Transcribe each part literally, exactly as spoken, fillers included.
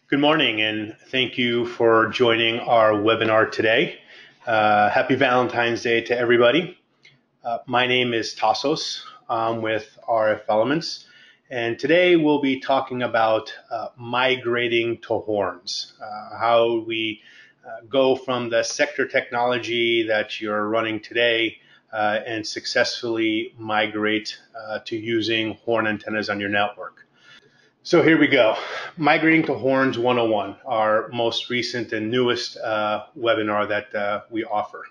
Good morning, and thank you for joining our webinar today. Uh, happy Valentine's Day to everybody. Uh, my name is Tassos. I'm with R F Elements, and today we'll be talking about uh, migrating to horns, uh, how we uh, go from the sector technology that you're running today uh, and successfully migrate uh, to using horn antennas on your network. So here we go. Migrating to Horns one oh one, our most recent and newest uh, webinar that uh, we offer.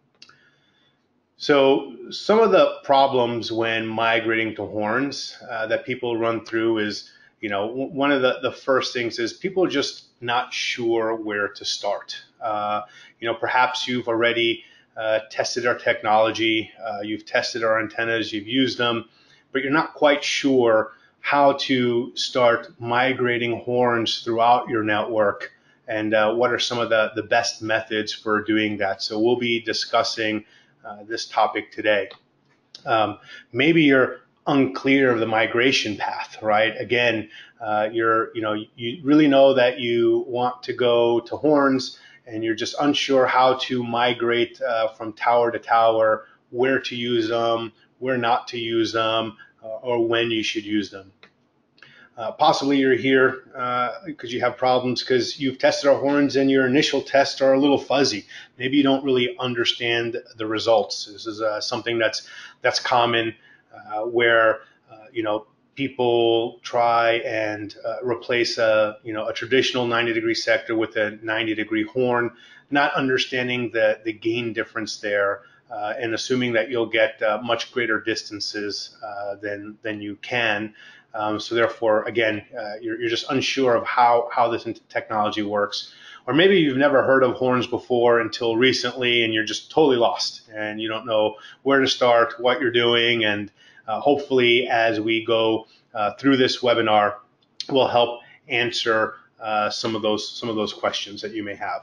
So some of the problems when migrating to horns uh, that people run through is, you know, one of the, the first things is people are just not sure where to start. Uh, you know, perhaps you've already uh, tested our technology, uh, you've tested our antennas, you've used them, but you're not quite sure how to start migrating horns throughout your network and uh, what are some of the, the best methods for doing that. So we'll be discussing uh, this topic today. Um, maybe you're unclear of the migration path, right? Again, uh, you're, you know, you really know that you want to go to horns and you're just unsure how to migrate uh, from tower to tower, where to use them, where not to use them, uh, or when you should use them. Uh, possibly you're here because uh, you have problems because you've tested our horns and your initial tests are a little fuzzy. Maybe you don't really understand the results. This is uh, something that's that's common uh, where uh, you know people try and uh, replace a you know a traditional ninety degree sector with a ninety degree horn, not understanding the the gain difference there. Uh, and assuming that you'll get uh, much greater distances uh, than than you can. Um, so therefore, again, uh, you're, you're just unsure of how, how this technology works. Or maybe you've never heard of horns before until recently and you're just totally lost and you don't know where to start, what you're doing. And uh, hopefully as we go uh, through this webinar, we'll help answer uh, some of those some of those questions that you may have.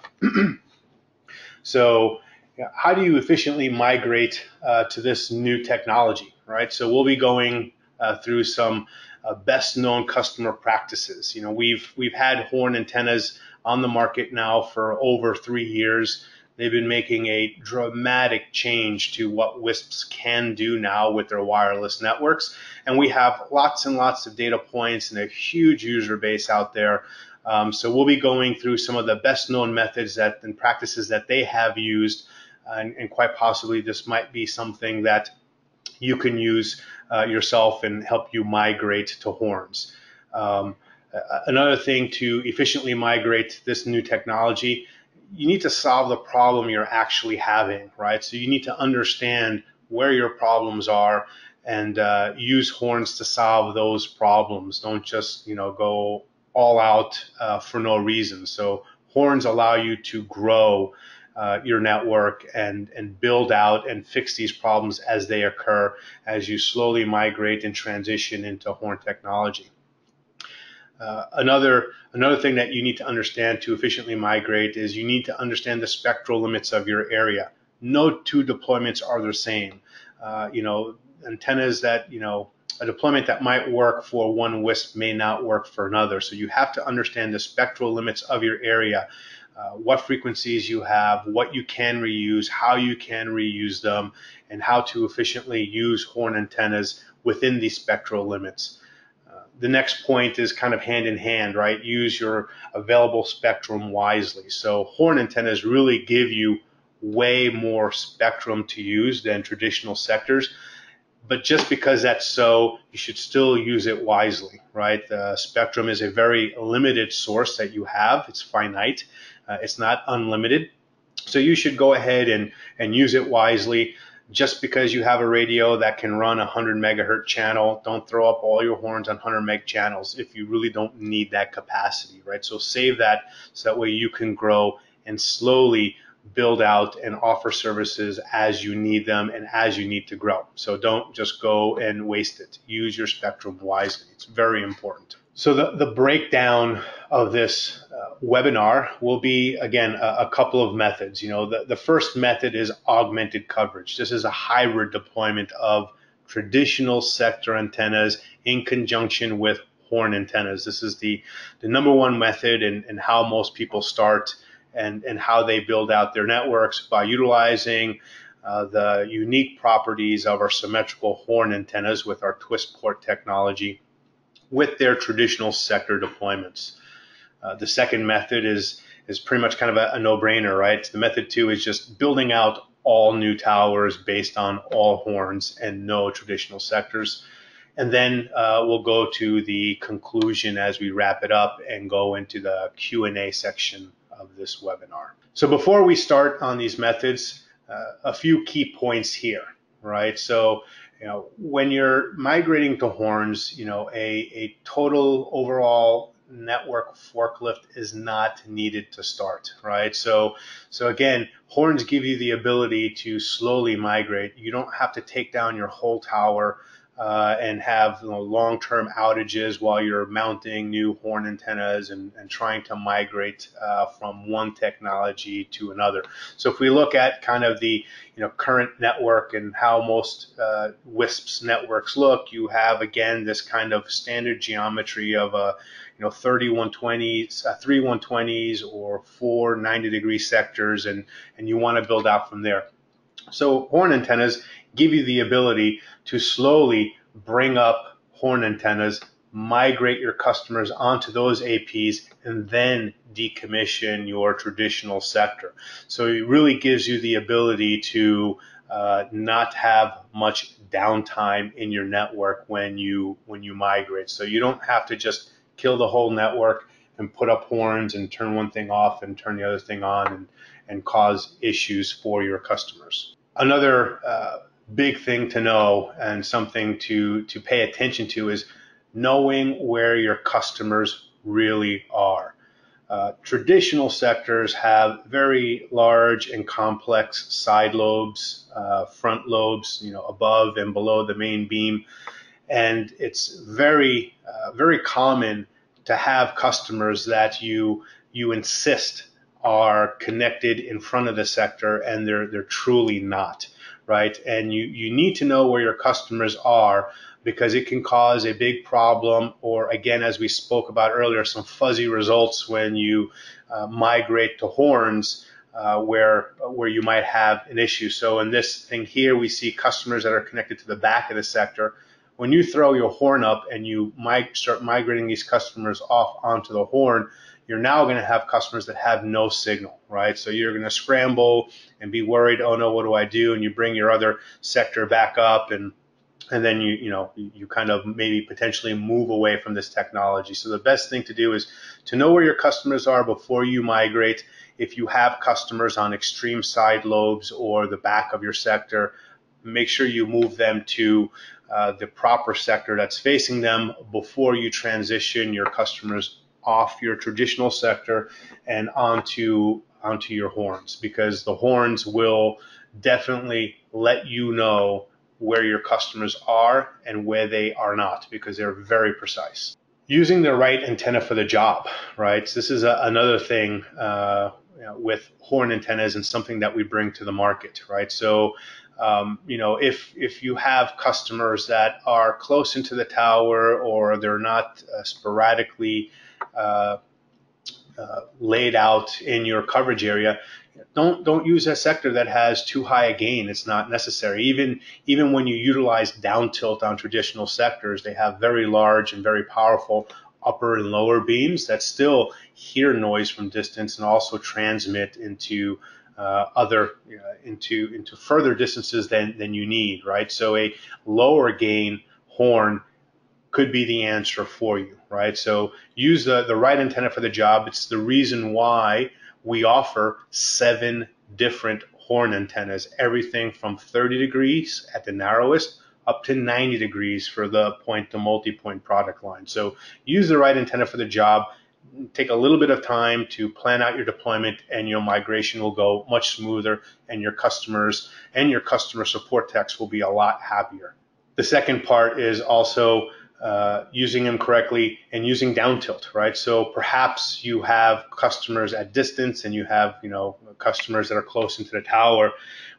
So how do you efficiently migrate uh, to this new technology, right? So we'll be going uh, through some uh, best known customer practices. You know, we've we've had horn antennas on the market now for over three years. They've been making a dramatic change to what W I S Ps can do now with their wireless networks. And we have lots and lots of data points and a huge user base out there. Um, so we'll be going through some of the best known methods that and practices that they have used. And, and quite possibly this might be something that you can use uh, yourself and help you migrate to horns. Um, another thing to efficiently migrate this new technology, you need to solve the problem you're actually having, right? So you need to understand where your problems are and uh, use horns to solve those problems. Don't just, you know, go all out uh, for no reason. So horns allow you to grow Uh, your network and, and build out and fix these problems as they occur as you slowly migrate and transition into horn technology. Uh, another, another thing that you need to understand to efficiently migrate is you need to understand the spectral limits of your area. No two deployments are the same. Uh, you know, antennas that, you know, a deployment that might work for one W I S P may not work for another. So you have to understand the spectral limits of your area. Uh, what frequencies you have, what you can reuse, how you can reuse them, and how to efficiently use horn antennas within these spectral limits. Uh, the next point is kind of hand in hand, right? Use your available spectrum wisely. So horn antennas really give you way more spectrum to use than traditional sectors. But just because that's so, you should still use it wisely, right? The spectrum is a very limited source that you have. It's finite. Uh, it's not unlimited. So you should go ahead and, and use it wisely. Just because you have a radio that can run a one hundred megahertz channel, don't throw up all your horns on one hundred meg channels if you really don't need that capacity, right? So save that so that way you can grow and slowly build out and offer services as you need them and as you need to grow. So don't just go and waste it. Use your spectrum wisely. It's very important. So the, the breakdown of this uh, webinar will be, again, a, a couple of methods. You know, the, the first method is augmented coverage. This is a hybrid deployment of traditional sector antennas in conjunction with horn antennas. This is the, the number one method and, and how most people start and, and how they build out their networks by utilizing uh, the unique properties of our symmetrical horn antennas with our twist port technology with their traditional sector deployments. Uh, the second method is is pretty much kind of a, a no-brainer, right? The method two is just building out all new towers based on all horns and no traditional sectors. And then uh, we'll go to the conclusion as we wrap it up and go into the Q and A section of this webinar. So before we start on these methods, uh, a few key points here, right? So, you know, when you're migrating to horns, you know, a, a total overall network forklift is not needed to start, right? So, so again, horns give you the ability to slowly migrate. You don't have to take down your whole tower uh, and have, you know, long-term outages while you're mounting new horn antennas and, and trying to migrate uh, from one technology to another. So if we look at kind of the, you know, current network and how most uh, WISPs networks look, you have again this kind of standard geometry of a, you know, thirty one twenties, uh, three one twenties, or four ninety degree sectors, and and you want to build out from there. So horn antennas give you the ability to slowly bring up horn antennas, migrate your customers onto those A Ps, and then decommission your traditional sector. So it really gives you the ability to uh, not have much downtime in your network when you when you migrate. So you don't have to just kill the whole network and put up horns and turn one thing off and turn the other thing on and, and cause issues for your customers. Another uh, big thing to know and something to, to pay attention to is knowing where your customers really are. Uh, traditional sectors have very large and complex side lobes, uh, front lobes, you know, above and below the main beam. And it's very, uh, very common to have customers that you you insist are connected in front of the sector, and they're they're truly not, right? And you you need to know where your customers are, because it can cause a big problem, or again, as we spoke about earlier, some fuzzy results when you uh, migrate to horns. Uh, where where you might have an issue. So in this thing here, we see customers that are connected to the back of the sector. When you throw your horn up and you might start migrating these customers off onto the horn, you're now going to have customers that have no signal, right? So you're going to scramble and be worried, oh no, what do I do? And you bring your other sector back up, and and then you you know you kind of maybe potentially move away from this technology. So the best thing to do is to know where your customers are before you migrate. If you have customers on extreme side lobes or the back of your sector, make sure you move them to uh, the proper sector that's facing them before you transition your customers off your traditional sector and onto onto your horns, because the horns will definitely let you know where your customers are and where they are not, because they're very precise. Using the right antenna for the job, right? So this is a, another thing uh, you know, with horn antennas, and something that we bring to the market, right? So, um, you know, if if you have customers that are close into the tower, or they're not uh, sporadically uh, uh, laid out in your coverage area, don't don't use a sector that has too high a gain. It's not necessary. Even even when you utilize down tilt on traditional sectors, they have very large and very powerful upper and lower beams that still hear noise from distance and also transmit into uh, other uh, into into further distances than than you need, right? So a lower gain horn could be the answer for you, right? So use the the right antenna for the job. It's the reason why we offer seven different horn antennas, everything from thirty degrees at the narrowest up to ninety degrees for the point to multi-point product line. So use the right antenna for the job. Take a little bit of time to plan out your deployment, and your migration will go much smoother, and your customers and your customer support techs will be a lot happier. The second part is also Uh, using them correctly and using down tilt, right? So perhaps you have customers at distance and you have, you know, customers that are close into the tower.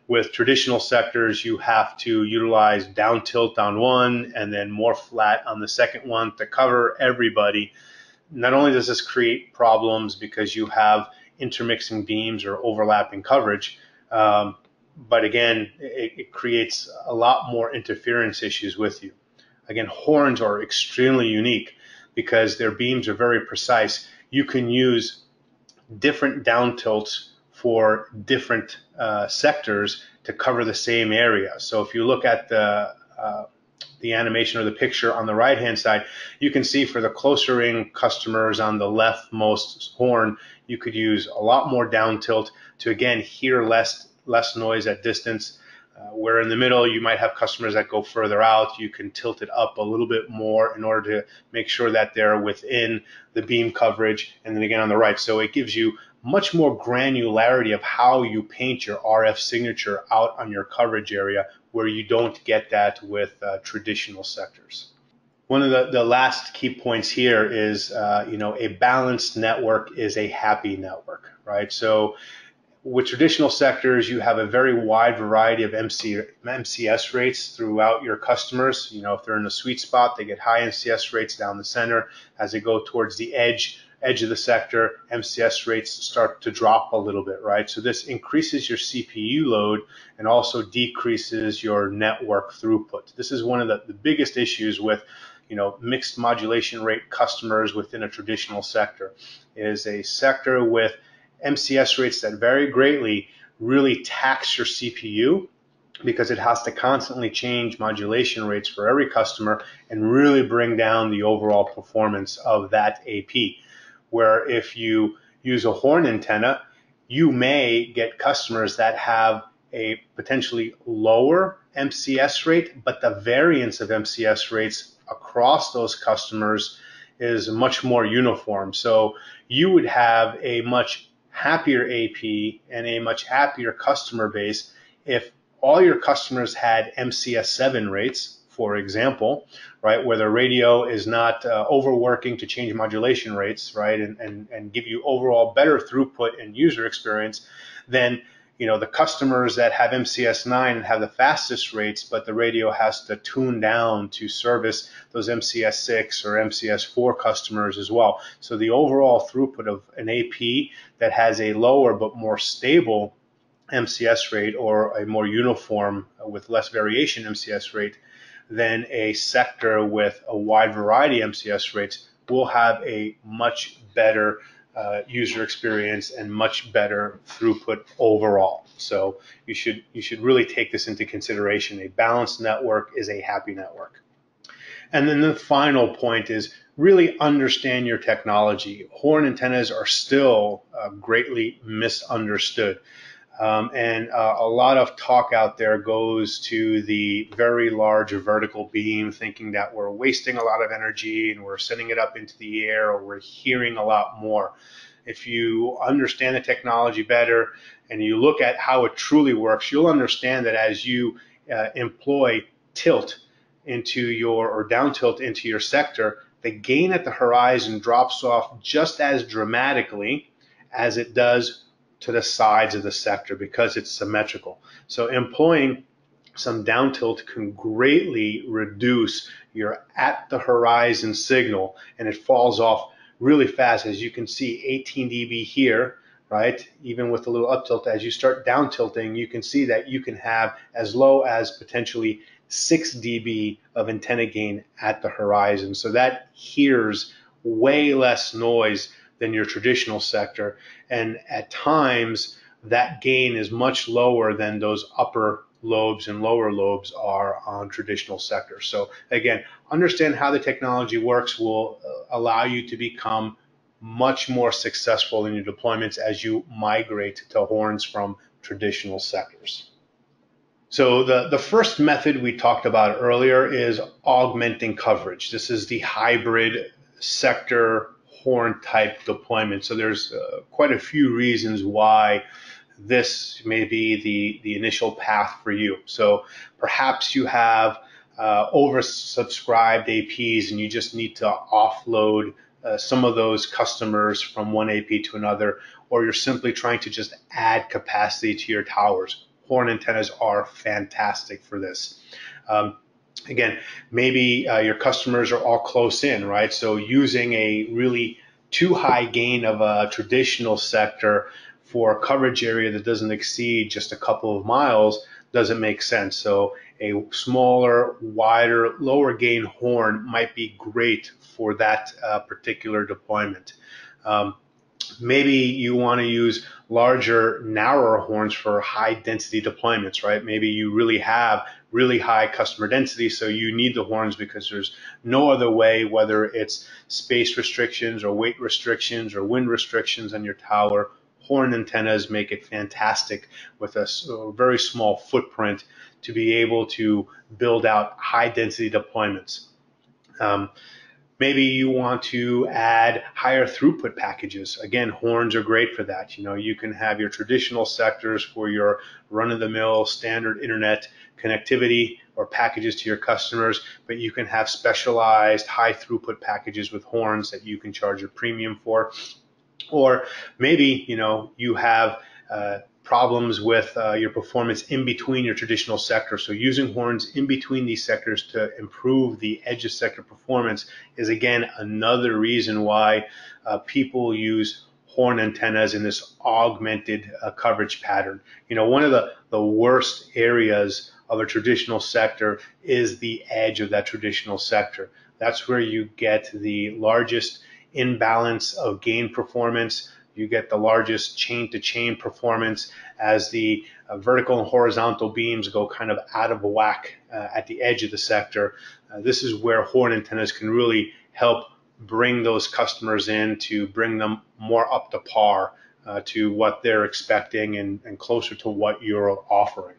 With traditional sectors, you have to utilize down tilt on one and then more flat on the second one to cover everybody. Not only does this create problems because you have intermixing beams or overlapping coverage, um, but again, it, it creates a lot more interference issues with you. Again, horns are extremely unique because their beams are very precise. You can use different down tilts for different uh, sectors to cover the same area. So if you look at the uh, the animation or the picture on the right hand side, you can see for the closer in customers on the leftmost horn, you could use a lot more down tilt to again hear less less noise at distance. Uh, where in the middle, you might have customers that go further out. You can tilt it up a little bit more in order to make sure that they're within the beam coverage. And then again on the right. So it gives you much more granularity of how you paint your R F signature out on your coverage area, where you don't get that with uh, traditional sectors. One of the, the last key points here is, uh, you know, a balanced network is a happy network, right? So with traditional sectors, you have a very wide variety of M C, M C S rates throughout your customers. You know, if they're in a sweet spot, they get high M C S rates down the center. As they go towards the edge, edge of the sector, M C S rates start to drop a little bit, right? So this increases your C P U load and also decreases your network throughput. This is one of the, the biggest issues with, you know, mixed modulation rate customers within a traditional sector, is a sector with M C S rates that vary greatly really tax your C P U because it has to constantly change modulation rates for every customer and really bring down the overall performance of that A P. Where if you use a horn antenna, you may get customers that have a potentially lower M C S rate, but the variance of M C S rates across those customers is much more uniform. So you would have a much happier A P and a much happier customer base if all your customers had M C S seven rates, for example, right, where the radio is not uh, overworking to change modulation rates, right, and, and, and give you overall better throughput and user experience. Then, you know, the customers that have M C S nine have the fastest rates, but the radio has to tune down to service those M C S six or M C S four customers as well. So the overall throughput of an A P that has a lower but more stable M C S rate, or a more uniform uh, with less variation M C S rate, than a sector with a wide variety of M C S rates, will have a much better uh, user experience and much better throughput overall. So you should you should really take this into consideration. A balanced network is a happy network. And then the final point is really understand your technology. Horn antennas are still uh, greatly misunderstood. Um, and uh, a lot of talk out there goes to the very large vertical beam, thinking that we're wasting a lot of energy and we're sending it up into the air, or we're hearing a lot more. If you understand the technology better and you look at how it truly works, you'll understand that as you uh, employ tilt into your, or down tilt into your sector, the gain at the horizon drops off just as dramatically as it does to the sides of the sector, because it's symmetrical. So employing some down tilt can greatly reduce your at the horizon signal, and it falls off really fast. As you can see, eighteen D B here, right? Even with a little up tilt, as you start down tilting, you can see that you can have as low as potentially six D B of antenna gain at the horizon. So that hears way less noise than your traditional sector, and at times that gain is much lower than those upper lobes and lower lobes are on traditional sectors. So again, understand how the technology works will allow you to become much more successful in your deployments as you migrate to horns from traditional sectors. So the, the first method we talked about earlier is augmenting coverage. This is the hybrid sector horn type deployment. So there's uh, quite a few reasons why this may be the, the initial path for you. So perhaps you have uh, oversubscribed A Ps and you just need to offload uh, some of those customers from one A P to another, or you're simply trying to just add capacity to your towers. horn antennas are fantastic for this. Um, Again, maybe uh, your customers are all close in, right? So using a really too high gain of a traditional sector for a coverage area that doesn't exceed just a couple of miles doesn't make sense. So a smaller, wider, lower gain horn might be great for that uh, particular deployment. Um, Maybe you want to use larger, narrower horns for high density deployments, right? Maybe you really have really high customer density, so you need the horns because there's no other way, whether it's space restrictions or weight restrictions or wind restrictions on your tower. Horn antennas make it fantastic with a, a very small footprint to be able to build out high density deployments. Um, Maybe you want to add higher throughput packages. Again, horns are great for that. You know, you can have your traditional sectors for your run-of-the-mill standard internet connectivity or packages to your customers, but you can have specialized high throughput packages with horns that you can charge a premium for. Or maybe, you know, you have uh, problems with uh, your performance in between your traditional sectors. So using horns in between these sectors to improve the edge of sector performance is, again, another reason why uh, people use horn antennas in this augmented uh, coverage pattern. You know, one of the, the worst areas of a traditional sector is the edge of that traditional sector. That's where you get the largest imbalance of gain performance. You get the largest chain-to-chain performance as the uh, vertical and horizontal beams go kind of out of whack uh, at the edge of the sector. Uh, this is where horn antennas can really help bring those customers in, to bring them more up to par uh, to what they're expecting and, and closer to what you're offering.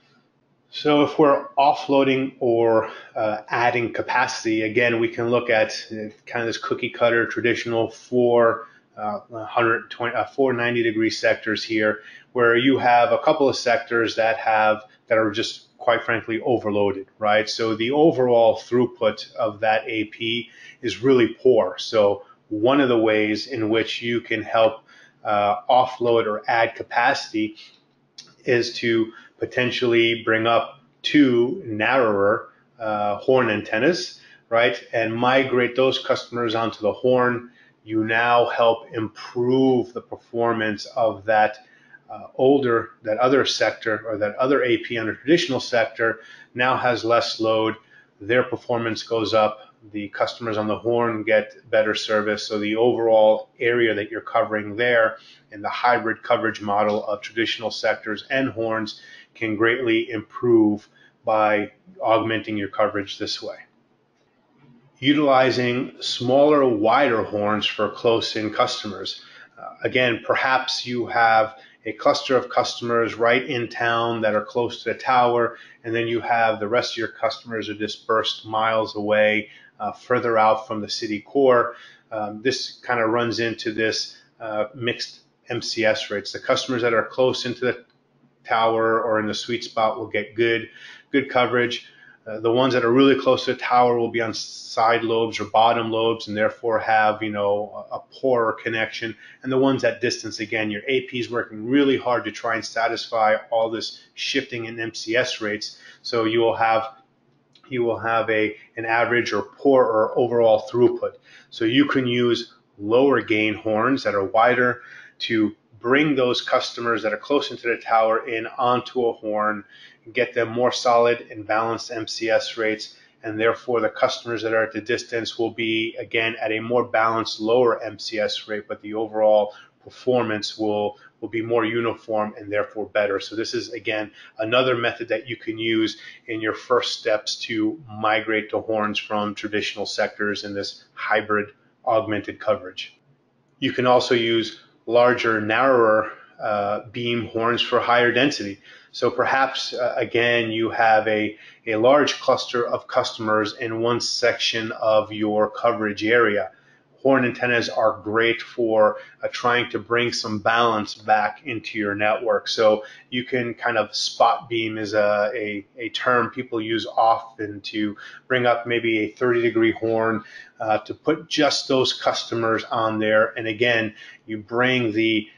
So if we're offloading or uh, adding capacity, again, we can look at kind of this cookie cutter traditional four, uh, one twenty, uh, four ninety degree sectors here, where you have a couple of sectors that have that are just quite frankly overloaded, right? So the overall throughput of that A P is really poor. So one of the ways in which you can help uh, offload or add capacity is to potentially bring up two narrower uh, horn antennas, right, and migrate those customers onto the horn. You now help improve the performance of that uh, older, that other sector, or that other A P on a traditional sector now has less load. Their performance goes up. The customers on the horn get better service. So the overall area that you're covering there in the hybrid coverage model of traditional sectors and horns can greatly improve by augmenting your coverage this way. Utilizing smaller, wider horns for close-in customers. Uh, again, perhaps you have a cluster of customers right in town that are close to the tower, and then you have the rest of your customers are dispersed miles away, uh, further out from the city core. Um, this kind of runs into this uh, mixed M C S rates. The customers that are close into the tower or in the sweet spot will get good, good coverage. Uh, the ones that are really close to the tower will be on side lobes or bottom lobes and therefore have, you know, a, a poorer connection. And the ones at distance, again, your A P is working really hard to try and satisfy all this shifting in M C S rates. So you will have you will have a an average or poorer overall throughput. So you can use lower gain horns that are wider to bring those customers that are close into the tower in onto a horn, get them more solid and balanced M C S rates, and therefore the customers that are at the distance will be, again, at a more balanced, lower M C S rate, but the overall performance will, will be more uniform and therefore better. So this is, again, another method that you can use in your first steps to migrate to horns from traditional sectors in this hybrid augmented coverage. You can also use larger, narrower uh, beam horns for higher density. So perhaps, uh, again, you have a, a large cluster of customers in one section of your coverage area. Horn antennas are great for uh, trying to bring some balance back into your network. So you can kind of spot beam is a, a, a term people use often to bring up maybe a thirty degree horn uh, to put just those customers on there. And again, you bring the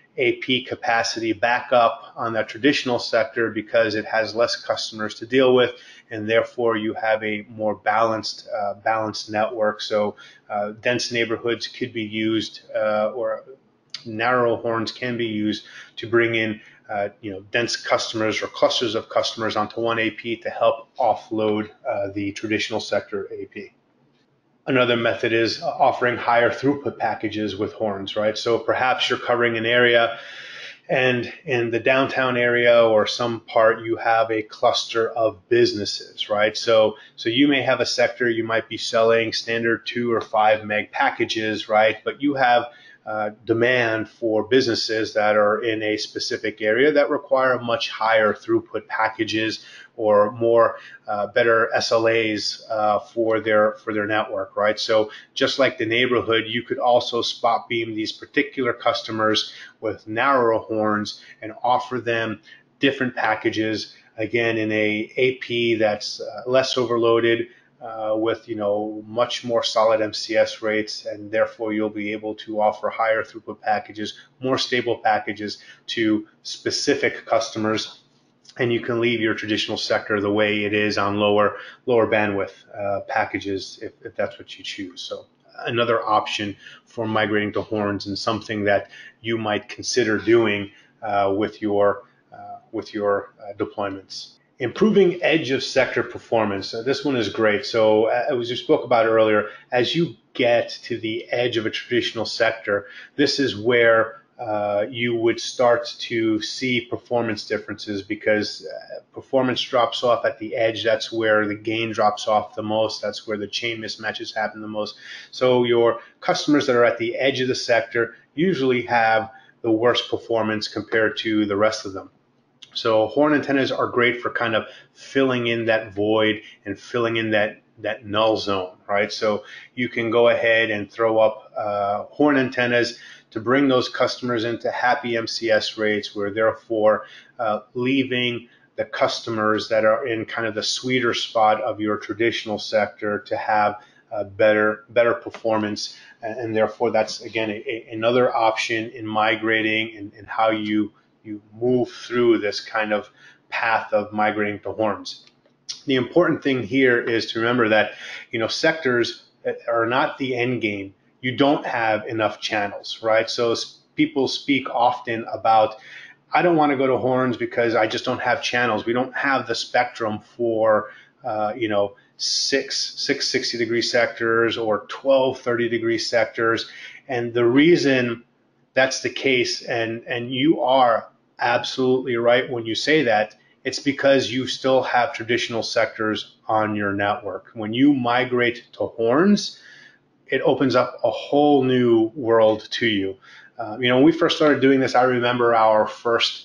A P capacity back up on that traditional sector because it has less customers to deal with, and therefore you have a more balanced uh, balanced network. So uh, dense neighborhoods could be used, uh, or narrow horns can be used to bring in uh, you know, dense customers or clusters of customers onto one A P to help offload uh, the traditional sector A P. Another method is offering higher throughput packages with horns, right? So perhaps you're covering an area, and in the downtown area or some part, you have a cluster of businesses, right? So, so you may have a sector, you might be selling standard two or five meg packages, right? But you have uh, demand for businesses that are in a specific area that require much higher throughput packages or more uh, better S L As uh, for their for their network, right? So just like the neighborhood, you could also spot beam these particular customers with narrower horns and offer them different packages, again in a AP that's uh, less overloaded, uh, with you know much more solid M C S rates, and therefore you'll be able to offer higher throughput packages, more stable packages to specific customers, and you can leave your traditional sector the way it is on lower lower bandwidth uh, packages if, if that's what you choose. So another option for migrating to horns, and something that you might consider doing uh, with your uh, with your uh, deployments. Improving edge of sector performance. Uh, this one is great. So uh, as we spoke about earlier, as you get to the edge of a traditional sector, this is where uh, you would start to see performance differences, because uh, performance drops off at the edge. That's where the gain drops off the most. That's where the chain mismatches happen the most. So your customers that are at the edge of the sector usually have the worst performance compared to the rest of them. So horn antennas are great for kind of filling in that void and filling in that, that null zone, right? So you can go ahead and throw up uh, horn antennas to bring those customers into happy M C S rates, where therefore uh, leaving the customers that are in kind of the sweeter spot of your traditional sector to have uh, better, better performance. And, and therefore that's, again, a, a, another option in migrating and, and how you you move through this kind of path of migrating to horns. The important thing here is to remember that, you know, sectors are not the end game. You don't have enough channels, right? So people speak often about, I don't want to go to horns because I just don't have channels. We don't have the spectrum for, uh, you know, six, six sixty degree sectors or twelve thirty degree sectors. And the reason that's the case, and, and you are absolutely right when you say that, it's because you still have traditional sectors on your network. When you migrate to horns, it opens up a whole new world to you. Uh, you know, when we first started doing this, I remember our first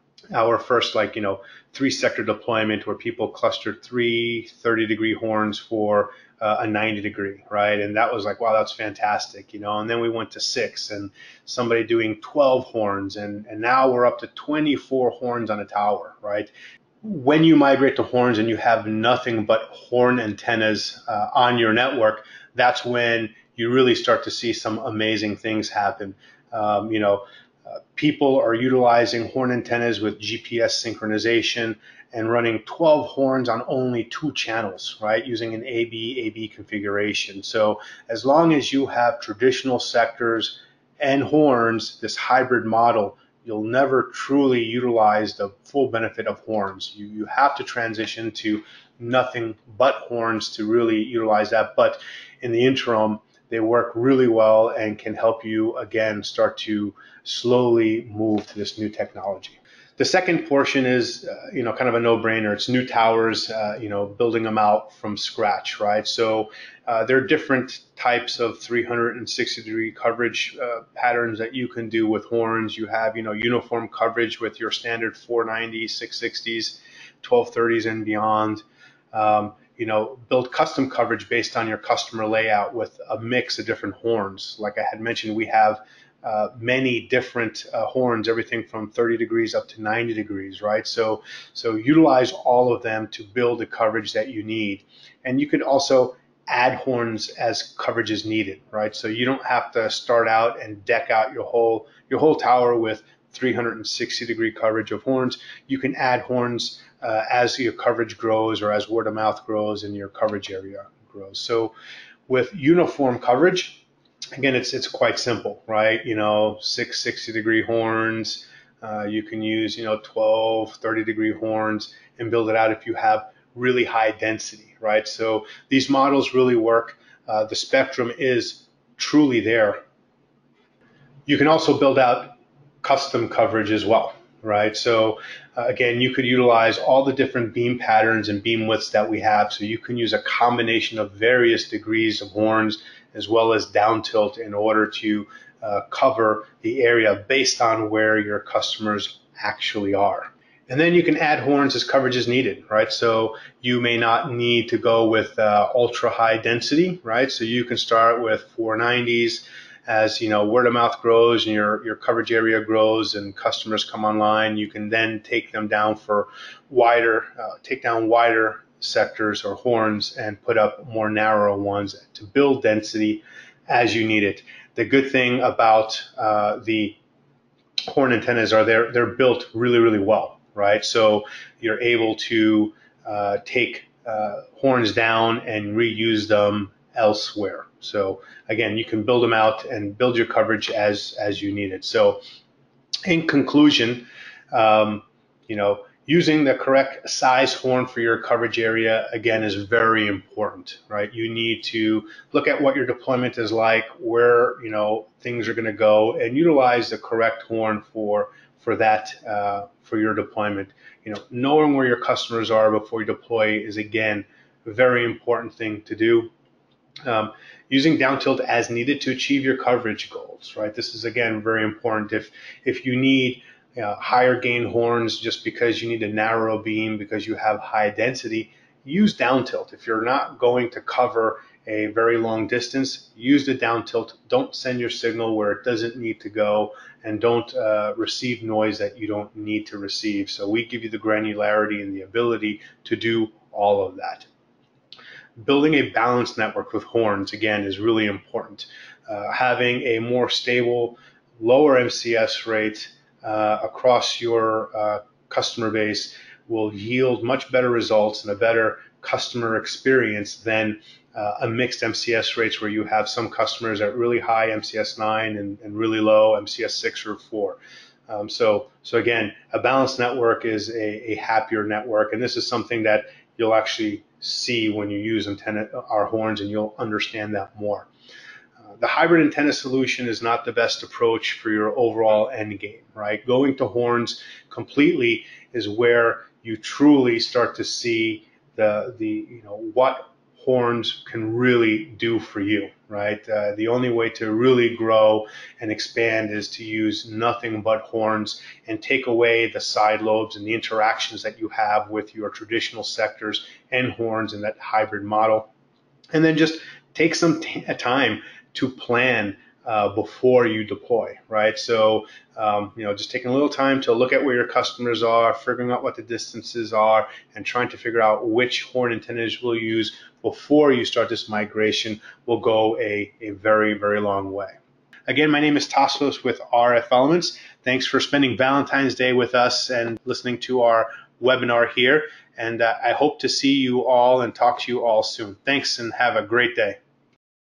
our first like, you know, three sector deployment where people clustered three thirty degree horns for uh, a ninety degree, right? And that was like, wow, that's fantastic, you know. And then we went to six, and somebody doing twelve horns, and, and now we're up to twenty-four horns on a tower, right? When you migrate to horns and you have nothing but horn antennas uh, on your network, that's when you really start to see some amazing things happen. Um, you know, uh, people are utilizing horn antennas with G P S synchronization and running twelve horns on only two channels, right, using an A B A B configuration. So as long as you have traditional sectors and horns, this hybrid model, you'll never truly utilize the full benefit of horns. You, you have to transition to nothing but horns to really utilize that. But in the interim, they work really well and can help you, again, start to slowly move to this new technology. The second portion is, uh, you know, kind of a no-brainer. It's new towers, uh, you know, building them out from scratch, right? So uh, there are different types of three sixty degree coverage uh, patterns that you can do with horns. You have, you know, uniform coverage with your standard four ninety, six sixties, twelve thirties, and beyond. Um, you know, build custom coverage based on your customer layout with a mix of different horns. Like I had mentioned, we have uh, many different uh, horns, everything from thirty degrees up to ninety degrees, right? So, so utilize all of them to build the coverage that you need. And you could also add horns as coverage is needed, right? So you don't have to start out and deck out your whole your whole tower with three hundred sixty degree coverage of horns. You can add horns uh, as your coverage grows or as word of mouth grows and your coverage area grows. So with uniform coverage, again, it's it's quite simple, right? You know, six sixty degree horns. Uh, you can use, you know, twelve thirty degree horns and build it out if you have really high density, right? So these models really work. Uh, the spectrum is truly there. You can also build out custom coverage as well, right? So uh, again, you could utilize all the different beam patterns and beam widths that we have. So you can use a combination of various degrees of horns as well as down tilt in order to uh, cover the area based on where your customers actually are. And then you can add horns as coverage is needed, right? So you may not need to go with uh, ultra high density, right? So you can start with four nineties. As you know, word of mouth grows and your, your coverage area grows and customers come online, you can then take them down for wider, uh, take down wider sectors or horns and put up more narrow ones to build density as you need it. The good thing about uh, the horn antennas are they're, they're built really, really well, right? So you're able to uh, take uh, horns down and reuse them elsewhere. So again, you can build them out and build your coverage as as you need it. So in conclusion, um, you know, using the correct size horn for your coverage area, again, is very important, right? You need to look at what your deployment is like, where, you know, things are going to go, and utilize the correct horn for for that, uh, for your deployment. You know, knowing where your customers are before you deploy is, again, a very important thing to do. Um, using down tilt as needed to achieve your coverage goals, right? This is, again, very important. If if you need uh, higher gain horns just because you need a narrow beam because you have high density, use down tilt. If you're not going to cover a very long distance, use the down tilt. Don't send your signal where it doesn't need to go, and don't uh, receive noise that you don't need to receive. So we give you the granularity and the ability to do all of that. Building a balanced network with horns, again, is really important. Uh, having a more stable, lower M C S rate uh, across your uh, customer base will yield much better results and a better customer experience than uh, a mixed M C S rates where you have some customers at really high M C S nine and, and really low M C S six or four. Um, so, so again, a balanced network is a, a happier network, and this is something that you'll actually see when you use antenna, our horns, and you'll understand that more. Uh, the hybrid antenna solution is not the best approach for your overall end game, right? Going to horns completely is where you truly start to see the, the you know, what horns can really do for you, right? Uh, the only way to really grow and expand is to use nothing but horns and take away the side lobes and the interactions that you have with your traditional sectors and horns in that hybrid model. And then just take some t- time to plan uh, before you deploy, right? So, um, you know, just taking a little time to look at where your customers are, figuring out what the distances are, and trying to figure out which horn antennas you'll use before you start this migration will go a, a very, very long way. Again, my name is Tasos with R F Elements. Thanks for spending Valentine's Day with us and listening to our webinar here. And uh, I hope to see you all and talk to you all soon. Thanks, and have a great day.